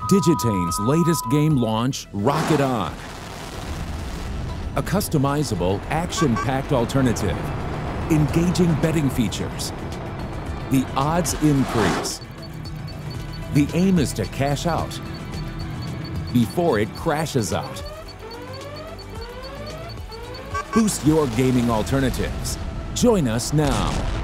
Digitain's latest game launch, RocketOn. A customizable, action-packed alternative. Engaging betting features. The odds increase. The aim is to cash out before it crashes out. Boost your gaming alternatives. Join us now.